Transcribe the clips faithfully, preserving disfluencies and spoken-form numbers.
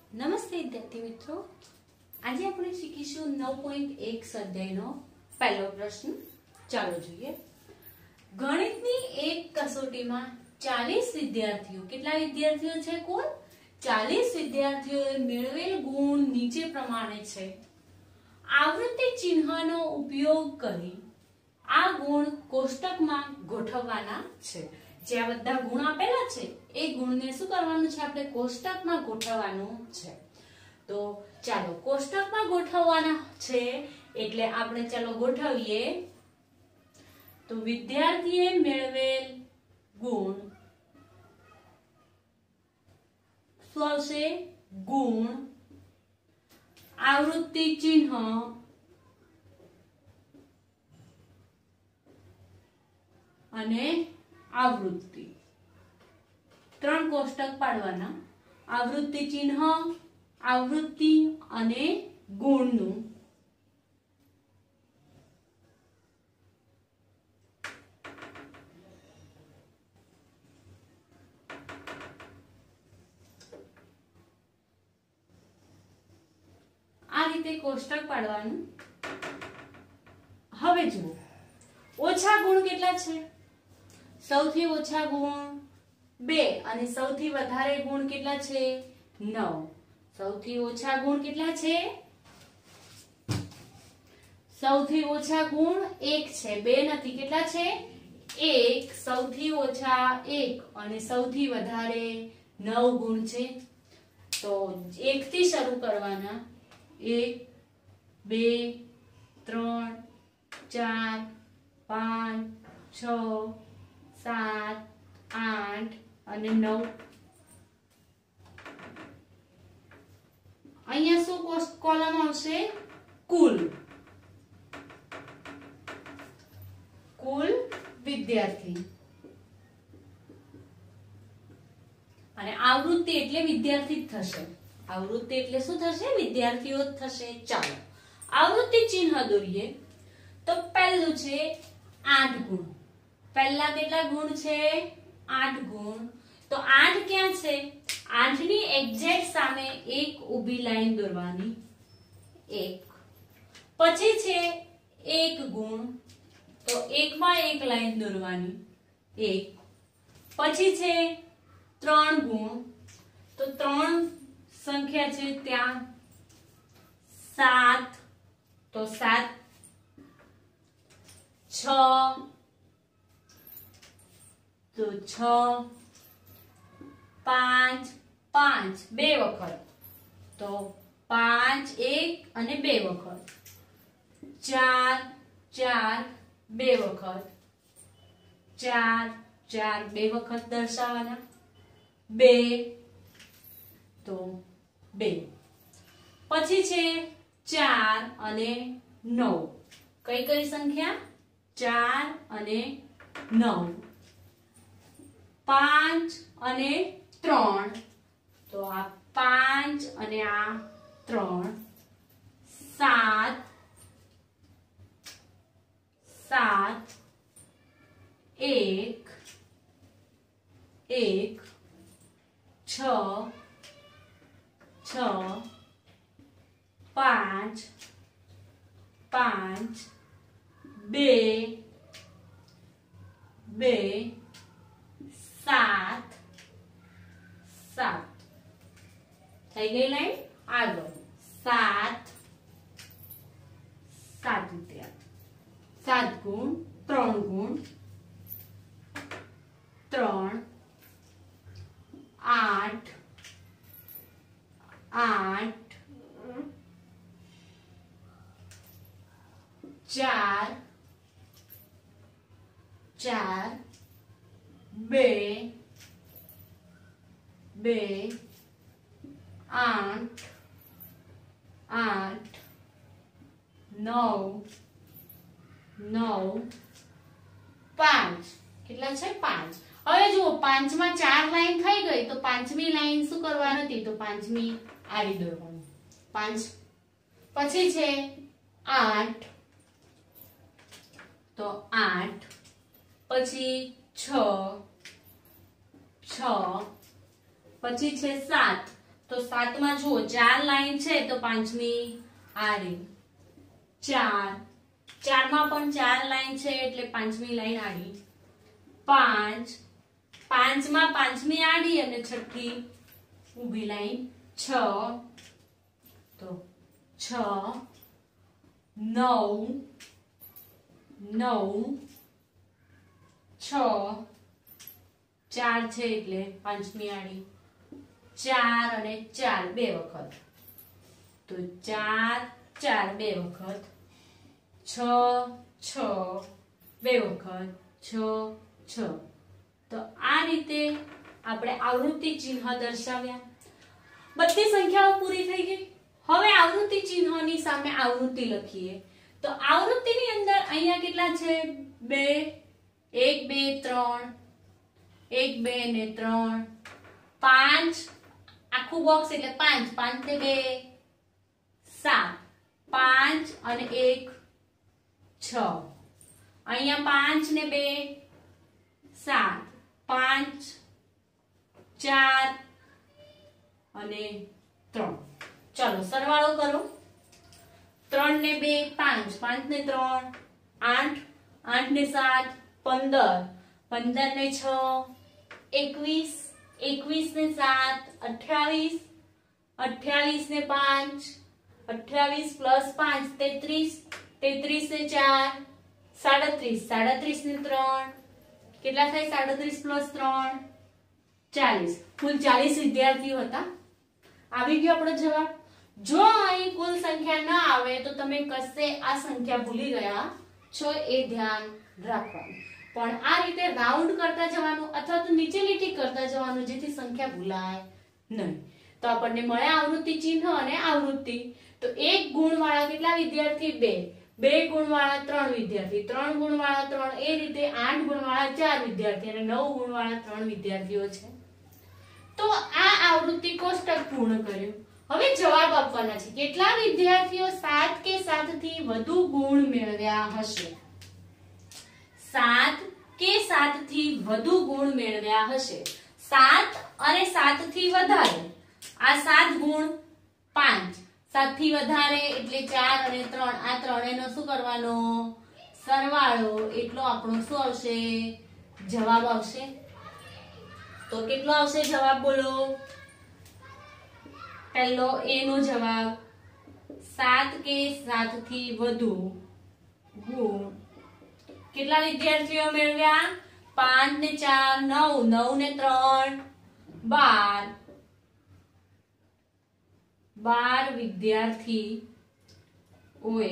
નમસ્તે વિદ્યાર્થી મિત્રો, આજે આપણે શીખીશું નવ પોઈન્ટ એક સ્વાધ્યાયનો પહેલો પ્રશ્ન. ચાલો જોઈએ. ગણિતની એક કસોટીમાં ચાલીસ વિદ્યાર્થીઓ, કેટલા વિદ્યાર્થીઓ છે કુલ? ચાલીસ વિદ્યાર્થીઓએ મેળવેલ ગુણ નીચે પ્રમાણે છે. આવૃત્તિ ચિહ્નનો ઉપયોગ કરી આ ગુણ કોષ્ટકમાં ગોઠવવાના છે. જે આ બધા ગુણ આપેલા છે એ ગુણને શું કરવાનું છે? આપણે કોષ્ટકમાં ગોઠવવાનું છે. તો ચાલો કોષ્ટકમાં ગોઠવવાના છે એટલે આપણે ચાલો ગોઠવીએ. તો વિદ્યાર્થીએ મેળવેલ ગુણ શું આવશે? ગુણ, આવૃત્તિ ચિહ્ન અને આવૃત્તિ, ત્રણ કોષ્ટક પાડવાના. આવૃત્તિ ચિહ્ન, આવૃત્તિ અને ગુણનું. આ રીતે કોષ્ટક પાડવાનું. હવે જુઓ, ઓછા ગુણ કેટલા છે? સૌથી ઓછા ગુણ બે અને સૌથી વધારે ગુણ કેટલા છે? નવ. સૌથી ઓછા ગુણ કેટલા છે? સૌથી ઓછા ગુણ એક છે, બે નથી. કેટલા છે? એક. સૌથી ઓછા એક અને સૌથી વધારે નવ ગુણ છે. તો એક થી શરૂ કરવાના. એક, બે, ત્રણ, ચાર, પાંચ, છ, સાત, આઠ અને નવ. અહીંયા શું કોલમ આવશે? કુલ. કુલ વિદ્યાર્થી. અને આવૃત્તિ એટલે વિદ્યાર્થી જ થશે. આવૃત્તિ એટલે શું થશે? વિદ્યાર્થીઓ જ થશે. ચાલો આવૃત્તિ ચિહ્ન દોરીએ. તો પહેલું છે આઠ ગુણ. પહેલા કેટલા ગુણ છે? આઠ ગુણ. તો આઠ ક્યાં છે? આઠ ની એક્ઝેક્ટ સામે એક ઊભી લાઈન દોરવાની. એક. પછી છે એક ગુણ. તો એક માં એક લાઈન દોરવાની. એક. પછી છે ત્રણ ગુણ. તો ત્રણ સંખ્યા છે ત્યાં સાત. તો સાત. છ. તો છ. પાંચ. પાંચ બે વખત. તો પાંચ એક અને બે વખત. ચાર. ચાર બે વખત. ચાર. ચાર બે વખત દર્શાવવાના. બે. તો બે. પછી છે ચાર અને નવ. કઈ કઈ સંખ્યા? ચાર અને નવ. પાંચ અને ત્રણ. તો આ પાંચ અને આ ત્રણ. સાત. સાત. એક. એક. છ. છ. પાંચ. પાંચ. બે. બે. સાત. સાત. થઈ ગઈ લાઈન. આગળ સાત. સાત વિદ્યાર્થી. સાત ગુણ. ત્રણ ગુણ. ત્રણ. આઠ. આઠ. ચાર. ચાર. બે. બે. આઠ. આઠ. નવ. નવ. પાંચ. કેટલા છે? પાંચ. હવે જુઓ, પાંચમાં ચાર લાઈન થઈ ગઈ. તો પાંચમી લાઈન શું કરવાની હતી? તો પાંચમી આડી દોરવાની. પાંચ. પછી છે આઠ. તો આઠ. પછી છ. છ. પછી છે સાત. તો સાતમાં જુઓ ચાર લાઈન છે તો પાંચમી આડી, ચાર ચારમાં પણ ચાર લાઈન છે એટલે પાંચમી લાઈન આડી, પાંચ પાંચમાં પાંચમી આડી અને છઠ્ઠી ઊભી લાઈન, છ તો છ, નવ નવ, છ ચાર છે એટલે પાંચમી આડી, ચાર અને ચાર બે વખત તો ચાર ચાર બે વખત, છ છ બે વખત, છ છ. તો આ રીતે આપણે આવૃત્તિ ચિહ્ન દર્શાવ્યા. બધી સંખ્યાઓ પૂરી થઈ ગઈ. હવે આવૃત્તિ ચિહ્નની સામે આવૃત્તિ લખીએ. તો આવૃત્તિની અંદર અહીંયા કેટલા છે? બે, એક બે ત્રણ, એક બે ને ત્રણ, પાંચ આખું બોક્સ એટલે પાંચ, પાંચ ને બે સાત, પાંચ અને એક છ, અહીંયા પાંચ ને બે સાત, પાંચ ચાર અને ત્રણ. ચાલો સરવાળો કરો. ત્રણ ને બે પાંચ, પાંચ ને ત્રણ આઠ, આઠ ને સાત પંદર, પંદર ને છ એકવીસ, એકવીસ ને સાત અઠ્યાવીસ, અઠ્યાવીસ ને પાંચ અઠ્યાવીસ પ્લસ પાંચ તેત્રીસ, તેત્રીસ ને ચાર સાડત્રીસ, સાડત્રીસ ને ત્રણ કેટલા થાય? સાડત્રીસ પ્લસ ત્રણ ચાલીસ. કુલ ચાલીસ વિદ્યાર્થીઓ હતા. આવી ગયો આપણો જવાબ. જો અહીં કુલ સંખ્યા ના આવે તો તમે કશે આ સંખ્યા ભૂલી ગયા છો એ ધ્યાન રાખવાનું. પણ આ રીતે રાઉન્ડ કરતા જવાનું અથવા તો નીચે લીટી કરતા જવાનું જેથી સંખ્યા ભૂલાય નહીં. તો આપણને મળે આવૃત્તિ ચિહ્ન અને આવૃત્તિ. તો એક ગુણ વાળા કેટલા વિદ્યાર્થી? બે, બે ગુણ વાળા ત્રણ વિદ્યાર્થી, ત્રણ ગુણ વાળા ત્રણ, એ રીતે આઠ ગુણ વાળા ચાર વિદ્યાર્થી અને નવ ગુણ વાળા ત્રણ વિદ્યાર્થીઓ છે. તો આ આવૃત્તિ કોષ્ટક પૂર્ણ કર્યું. હવે જવાબ આપવાના છે. કેટલા વિદ્યાર્થીઓ સાત કે સાત થી વધુ ગુણ મેળવ્યા હશે? સાત કે સાત થી વધુ ગુણ મેળવ્યા હશે. સાત અને સાત થી વધારે. આ સાત ગુણ પાંચ, સાત થી વધારે એટલે ચાર અને ત્રણ. આ ત્રણેયનો શું કરવાનો? સરવાળો. એટલો આપણો શું આવશે? જવાબ આવશે. તો કેટલો આવશે જવાબ? બોલો. પહેલો એ નો જવાબ સાત કે સાત થી વધુ ગુણ કેટલા વિદ્યાર્થીઓ મેળવ્યા? પાંચ ને ચાર નવ, નવ ને ત્રણ બાર, બાર વિદ્યાર્થીઓએ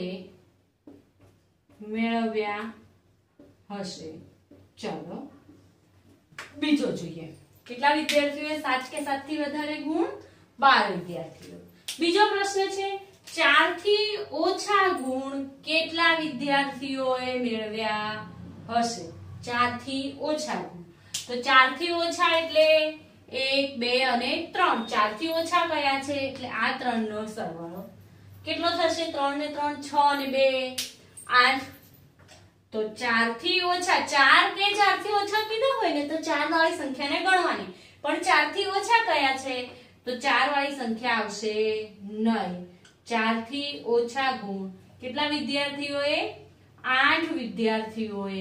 મેળવ્યા હશે. ચાલો બીજો જોઈએ. કેટલા વિદ્યાર્થીઓએ સાત કે સાત થી વધારે ગુણ? બાર વિદ્યાર્થીઓ. બીજો પ્રશ્ન છે ચાર થી ઓછા ગુણ કેટલા વિદ્યાર્થીઓએ મેળવ્યા હશે? ચાર થી ઓછા ગુણ. તો ચાર થી ઓછા એટલે એક, બે અને ત્રણ. ચાર થી ઓછા કયા છે? એટલે આ ત્રણ નો સરવાળો કેટલો થશે? ત્રણ ને ત્રણ છ અને બે આઠ. તો ચાર થી ઓછા, ચાર કે ચાર થી ઓછા કીધા હોય ને તો ચાર વાળી સંખ્યાને ગણવાની. પણ ચાર થી ઓછા કયા છે? તો ચાર વાળી સંખ્યા આવશે નહીં. ચાર થી ઓછા ગુણ કેટલા વિદ્યાર્થીઓએ? આઠ વિદ્યાર્થીઓએ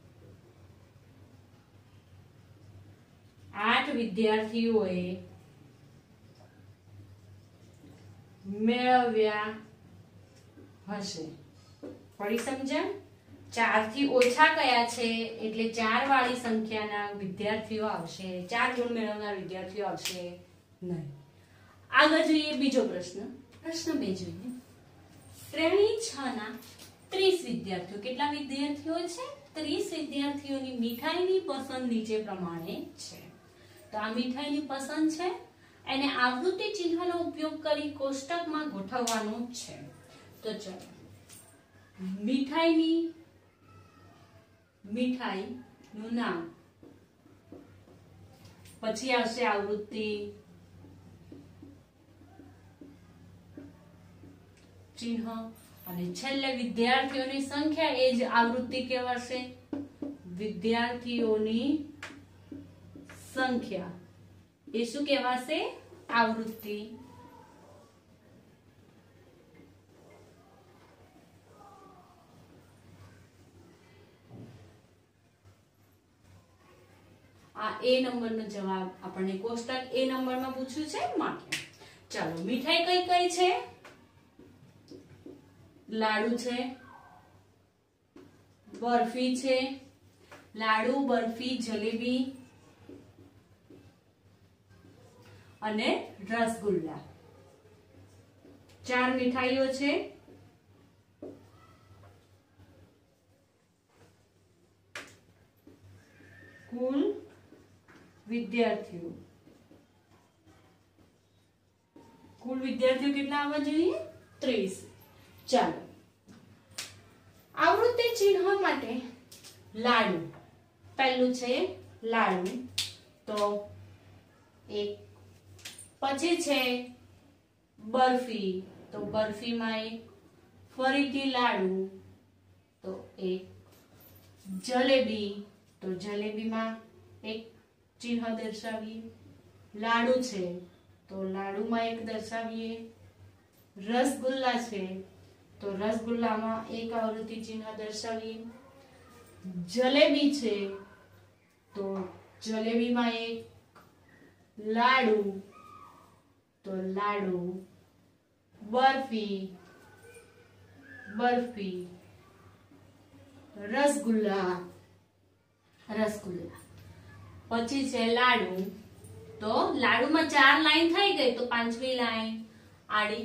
આઠ વિદ્યાર્થીઓએ મેળવ્યા હશે. ફરી સમજણ? ચાર થી ઓછા કયા છે? એટલે ચાર વાળી સંખ્યાના વિદ્યાર્થીઓ આવશે. ચાર ગુણ મેળવનાર વિદ્યાર્થીઓ આવશે નહીં. આગળ જોઈએ બીજો પ્રશ્ન. પ્રશ્ન બે જોઈએ. શ્રેણી છ ના ત્રીસ વિદ્યાર્થીઓ. કેટલા વિદ્યાર્થીઓ છે? ત્રીસ વિદ્યાર્થીઓની મીઠાઈની પસંદ નીચે પ્રમાણે છે. તો આ મીઠાઈની પસંદ છે એને આવૃત્તિ ચિહ્નનો ઉપયોગ કરી કોષ્ટકમાં ગોઠવવાનું છે. તો ચલો મીઠાઈની મીઠાઈ નું નામ, પછી આવશે આવૃત્તિ ચિહ્ન અને છેલ્લે વિદ્યાર્થીઓની સંખ્યા. એ જ આવૃત્તિ કહેવાશે. વિદ્યાર્થીઓની સંખ્યા એ શું કહેવાશે? आवृत्ति आ ए नंबर नो जवाब आपने कोष्टक ए नंबर में पूछ्યું છે માટે ચાલો મીઠાઈ કઈ કઈ છે લાડુ છે બરફી છે લાડુ બરફી જલેબી અને રસગુલ્લા ચાર મીઠાઈઓ છે કુલ વિદ્યાર્થીઓ કુલ વિદ્યાર્થીઓ કેટલા આવવા જોઈએ ત્રીસ ચાલો આવૃત્તિ ચિહ્ન માટે લાડુ પહેલું છે લાડુ તો એક પછી છે બરફી તો બરફીમાં એક ફરીથી લાડુ તો એક જલેબી તો જલેબીમાં એક ચિહ્ન દર્શાવીએ લાડુ છે તો લાડુમાં એક દર્શાવીએ રસગુલ્લા છે તો રસગુલ્લામાં એક આવૃત્તિ ચિહ્ન દર્શાવીએ જલેબી છે તો જલેબીમાં એક લાડુ તો લાડુ બરફી બરફી રસગુલ્લા રસગુલ્લા પછી છે લાડુ તો લાડુમાં ચાર લાઈન થઈ ગઈ તો પાંચમી લાઈન આડી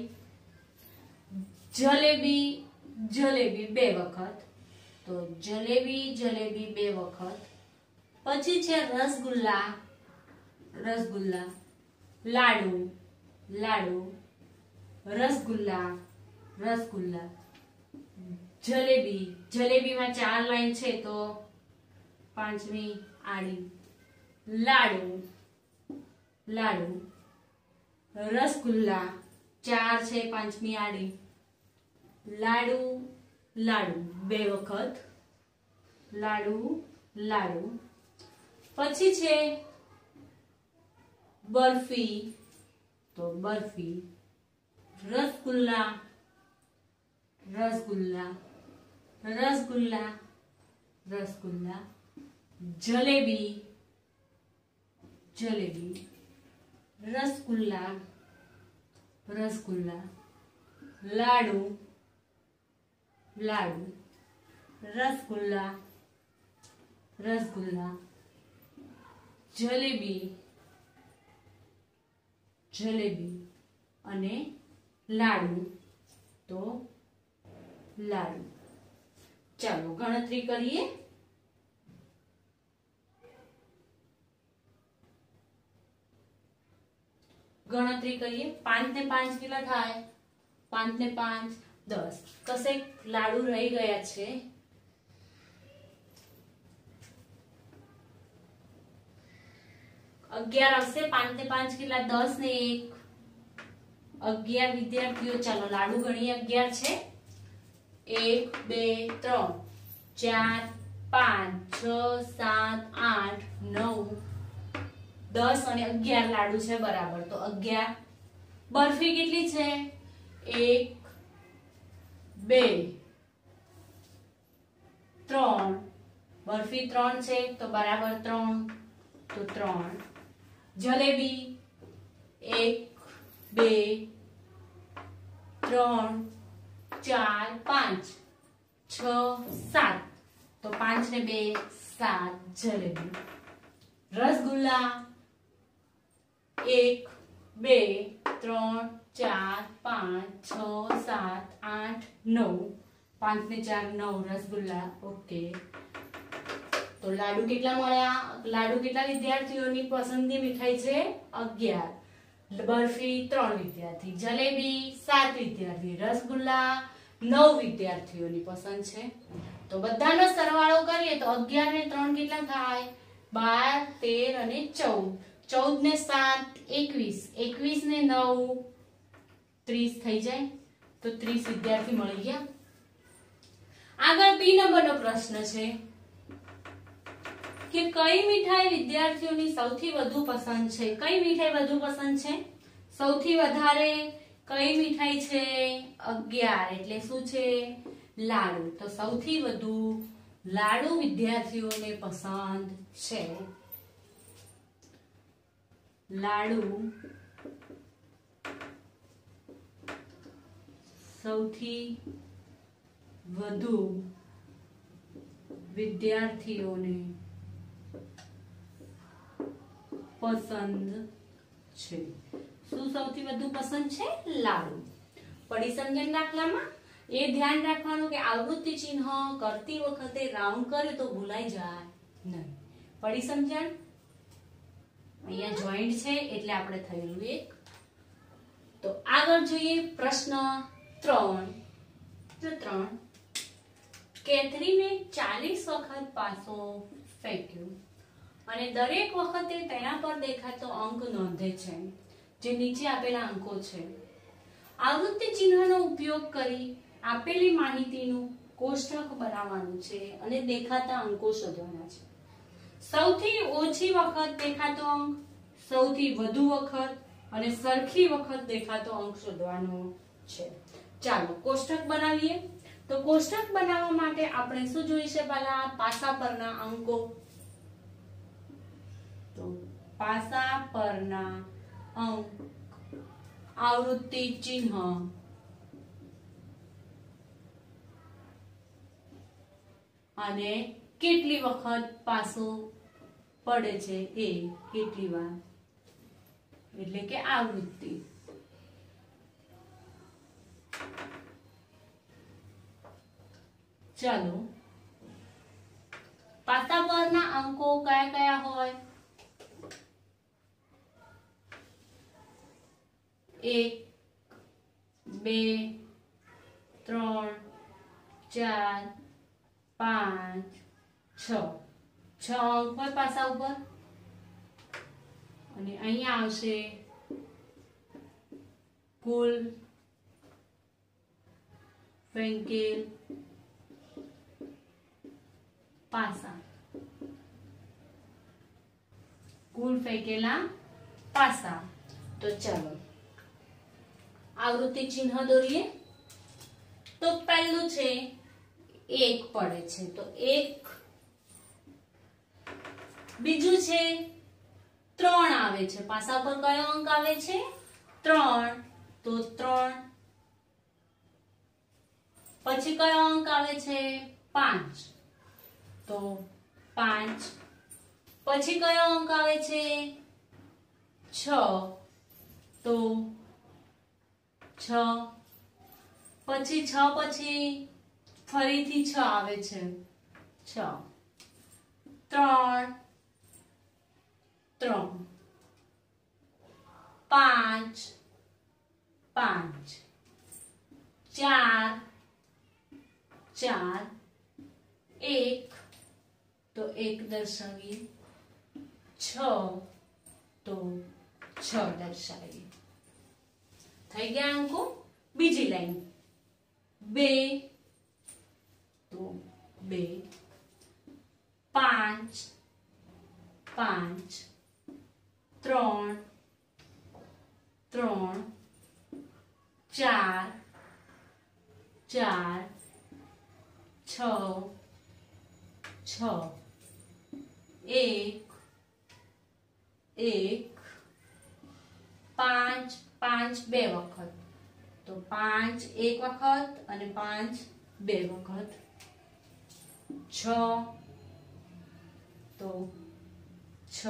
જલેબી જલેબી બે વખત તો જલેબી જલેબી બે વખત પછી છે રસગુલ્લા રસગુલ્લા લાડુ લાડુ રસગુલ્લા રસગુલ્લા જલેબી જલેબીમાં ચાર લાઈન છે તો પાંચમી આડી लाडू लाडू रसगुल्ला चार छे पांचमी आड़ी लाडू लाडू बे वखत लाडू लाडू पछी छे बर्फी तो बर्फी रसगुल्ला रसगुल्ला रसगुल्ला रसगुल्ला जलेबी जलेबी रसगुल्ला रसगुल्ला लाडू लाडू रसगुल्ला रसगुल्ला जलेबी जलेबी अने लाडू तो लाडू चलो गणतरी करिए गणतरी करिए पांच ने पांच किला थाय पांच ने पांच दस कसे लाडू रही गया छे अगियार आवशे पांच ने पांच किला दस ने एक अगियार विद्यार्थीओ चलो लाडू गणीए अगियार छे एक बे त्रण चार पांच छ सात आठ नौ दस और अगियार लाडू है बराबर तो अगियार बर्फी कितली छे एक बे त्रण बर्फी त्रण छे तो बराबर त्रण तो त्रण जलेबी एक बे त्रण चार पांच छ सात तो पांच ने बे सात जलेबी रसगुल्ला एक बे त्रण चार पांच छ सात आठ नौ पांच ने चार नौ रसगुल्ला ओके तो लाडू केटला मळ्या लाडू केटला विद्यार्थीओनी पसंदनी मीठाई छे अगियार बर्फी त्रण विद्यार्थी जलेबी सात विद्यार्थी रसगुल्ला नौ विद्यार्थीओनी पसंद छे तो बधानो सरवाळो करीए तो अगियार ने त्रण केटला थाय बार तेर अने चौदह चौदह ने सात एकवीस एकवीस ने नौ त्रीस थई जाए तो त्रीस विद्यार्थी मळी गया आगळ बी नंबर नो प्रश्न छे कि कई मिठाई विद्यार्थीओनी सौथी वधु पसंद छे कई मिठाई वधु पसंद छे સૌથી વધારે કઈ મીઠાઈ છે? અગિયાર, એટલે શું છે? લાડુ. તો સૌથી વધુ લાડુ વિદ્યાર્થીઓને પસંદ છે. લાડુ સૌથી વધુ વિદ્યાર્થીઓને પસંદ છે. શું સૌથી વધુ પસંદ છે? લાડુ. પરિસંજન દાખલામાં એ ધ્યાન રાખવાનું કે આવૃત્તિ ચિહ્ન કરતી વખતે રાઉન્ડ કરે તો ભૂલાઈ જાય નહીં. પરિસંજન અહીંયા જોઈન્ટ છે એટલે આપણે થયેલું એક. તો આગળ જોઈએ પ્રશ્ન ત્રણ. ત્રણ કેથરીને ચાલીસ વખત પાસો ફેંક્યો અને દરેક વખતે તેના પર દેખાતો અંક નોંધે છે, જે નીચે આપેલા અંકો છે. આવૃત્તિ ચિહ્નનો ઉપયોગ કરી આપેલી માહિતીનું કોષ્ટક બનાવવાનું છે અને દેખાતા અંકો શોધવાના છે. સૌથી ઓછી વખત દેખાતો અંક, સૌથી વધુ વખત અને સરખી વખત દેખાતો અંક શોધવાનો છે. ચાલો કોષ્ટક બનાવીએ. તો કોષ્ટક બનાવવા માટે આપણે શું જોઈશે? પહેલા પાસા પરના અંકો. તો પાસા પરના અંક, આવૃત્તિ ચિહ્ન અને કેટલી વખત પાસો પડે છે એ, કેટલી વાર, એટલે કે આવૃત્તિ. ચાલો પાસા પરના અંકો કયા કયા હોય? એક, બે, ત્રણ, ચાર, પાંચ, છ. છ અંક હોય પાસા ઉપર અને અહીંયા આવશે કુલ ફેંકેલ પાસા. કુલ ફેંકેલા પાસા. તો ચાલો આવૃત્તિ ચિહ્ન દોરીએ. તો પહેલું છે એક પડે છે, તો એક. બીજું છે ત્રણ આવે છે, પાસા પર કયો અંક આવે છે? ત્રણ, તો ત્રણ. પછી કયો અંક આવે છે? પાંચ, તો પાંચ. પછી કયો અંક આવે છે? છ, તો છ. પછી છ પછી ફરીથી છ આવે છે, છ. ત્રણ, ત્રણ. પાંચ, પાંચ. ચાર, ચાર. એક, તો એક દર્શાવીએ. છ, તો છ દર્શાવીએ. થઈ ગયા અંકો. બીજી લાઈન. બે, તો બે. પાંચ, પાંચ. ત્રણ, ત્રણ. ચાર, ચાર. છ, છ. એક, એક. પાંચ, પાંચ બે વખત, તો પાંચ એક વખત અને પાંચ બે વખત. છ, તો છ.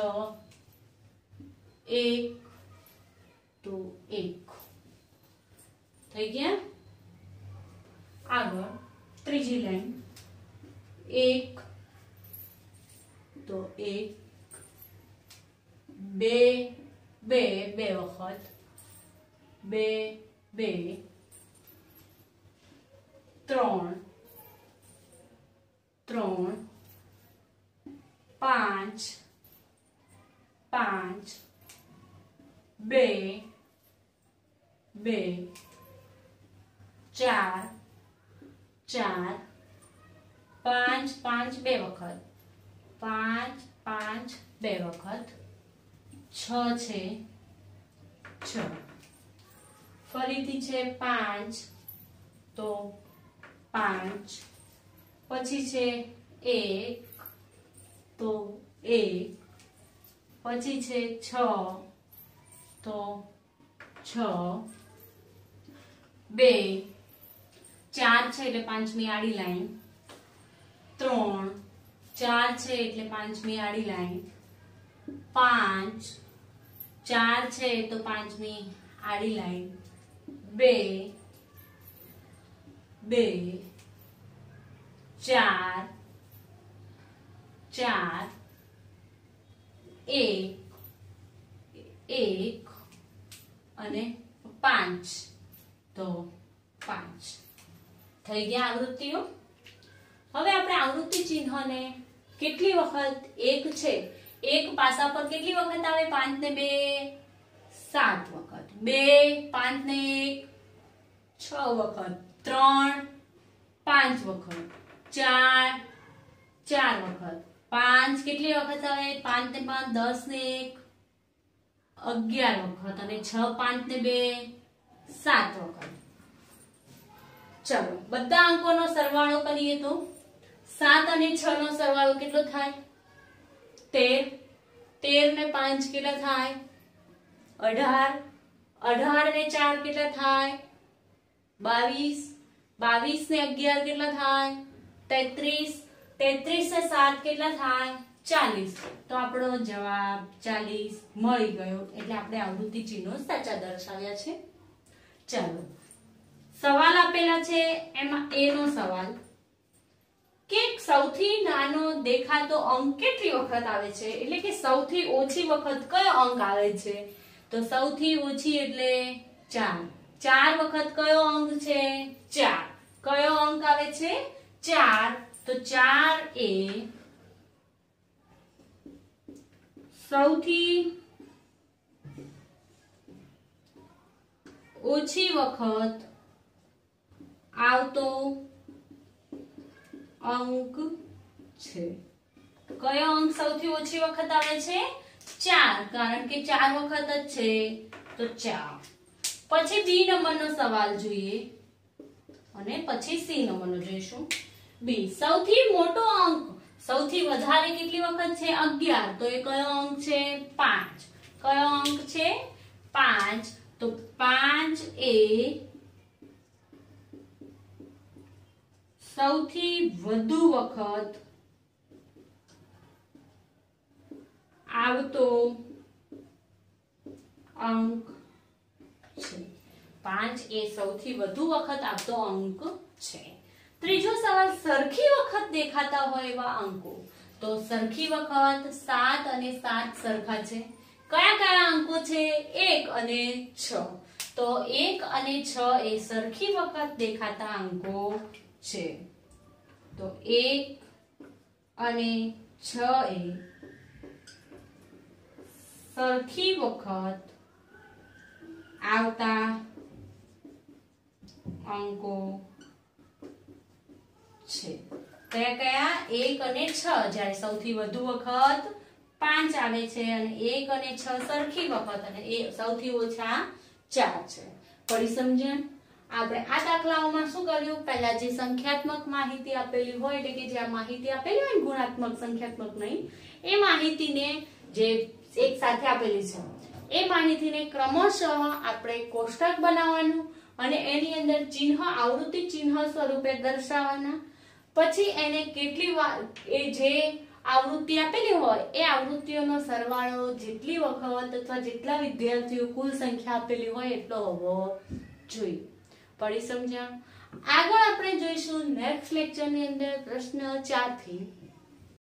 એક, તો એક. થઈ ગયા. આગળ ત્રીજી લાઈન. એક, તો એક. બે, બે બે વખત. બે, બે. ત્રણ, ત્રણ. પાંચ, પાંચ. બે, બે. ચાર, ચાર. પાંચ, પાંચ બે વખત. પાંચ, પાંચ બે વખત. છ છે, છ. ફરીથી છે પાંચ તો પાંચ, પછી છે એક તો એક, પછી છે છ તો છ, બે, ચાર છે એટલે પાંચમી આડી લાઈન, ત્રણ, ચાર છે એટલે પાંચમી આડી લાઈન, પાંચ, ચાર છે તો પાંચમી આડી લાઈન, બે, બે, ચાર, ચાર, એક, એક અને પાંચ તો પાંચ થઈ ગયા આવૃત્તિઓ। હવે આપણે આવૃત્તિ ચિહ્નને કેટલી વખત એક છે, એક પાસા પર કેટલી વખત આવે, પાંચ ને બે સાત વખત, બે પાંચ ને એક છ વખત, ત્રણ પાંચ વખત, ચાર ચાર વખત, પાંચ કેટલી વખત આવે, પાંચ ને પાંચ દસ ને એક અગિયાર વખત અને છ પાંચ ને બે સાત વખત। ચલો બધા અંકોનો સરવાળો કરીએ તો સાત અને છ નો સરવાળો કેટલો થાય, તેર, તેર ને પાંચ કેટલા થાય, અઢાર, અઢાર ને ચાર કેટલા થાય, બાવીસ, બાવીસ ને અગિયાર કેટલા થાય, તેત્રીસ, તેત્રીસ ને સાત કેટલા થાય, ચાલીસ। તો આપણો જવાબ ચાલીસ મળી ગયો, એટલે આપણે આવૃત્તિ ચિહ્નો સાચા દર્શાવ્યા છે। ચાલો સવાલ આપેલા છે એમાં એ નો સવાલ કે સૌથી નાનો દેખાતો અંક કેટલી વખત આવે છે, એટલે કે સૌથી ઓછી વખત કયો અંક આવે છે, તો સૌથી ઓછી એટલે ચાર, ચાર વખત કયો અંક છે, ચાર, કયો અંક આવે છે, ચાર, તો ચાર એ સૌથી ઓછી વખત આવતો અંક છે। કયો અંક સૌથી ઓછી વખત આવે છે, ચાર, કારણ કે ચાર વખત જ છે તો ચાર। પછી બી નંબરનો સવાલ જોઈએ અને પછી સી નંબરનો જોઈશું। બી સૌથી મોટો અંક, સૌથી વધારે કેટલી વખત છે, અગિયાર, તો એ કયો અંક છે, પાંચ, કયો અંક છે, પાંચ, તો પાંચ એ સૌથી વધુ વખત આવતો અંક છે, પાંચ એ સૌથી વધુ વખત આવતો અંક છે। ત્રીજો સવાલ સરખી વખત દેખાતા હોય એવા અંકો, તો સરખી વખત સાત અને સાત સરખા છે, કયા કયા અંકો છે, એક અને છ, તો એક અને છ એ સરખી વખત દેખાતા અંકો છે, તો એક અને છ એ સરખી વખત આવતા અંકો છે। કયા કયા, એક અને છ, જ્યારે સૌથી વધુ વખત પાંચ આવે છે અને એક અને છ સરખી વખત અને એ સૌથી ઓછા ચાર છે। પડી સમજણ? આપણે આ દાખલાઓમાં શું કર્યું, પહેલા જે સંખ્યાત્મક માહિતી આપેલી હોય, એટલે કે જે આ માહિતી આપેલી હોય ગુણાત્મક સંખ્યાત્મક નહીં, એ માહિતીને જે એક સાથે આપેલી છે એ માહિતીને ક્રમશઃ આપણે કોષ્ટક બનાવવાનું અને એની અંદર ચિહ્ન આવૃત્તિ ચિહ્ન સ્વરૂપે દર્શાવવાના। પછી એને કેટલી વાર એ જે આવૃત્તિ આપેલી હોય એ આવૃત્તિઓનો સરવાળો જેટલી વખત અથવા જેટલા વિદ્યાર્થીઓ કુલ સંખ્યા આપેલી હોય એટલો હોવો જોઈએ। પડી સમજણ? આગળ આપણે જોઈશું નેક્સ્ટ લેક્ચરની અંદર પ્રશ્ન ચાર થી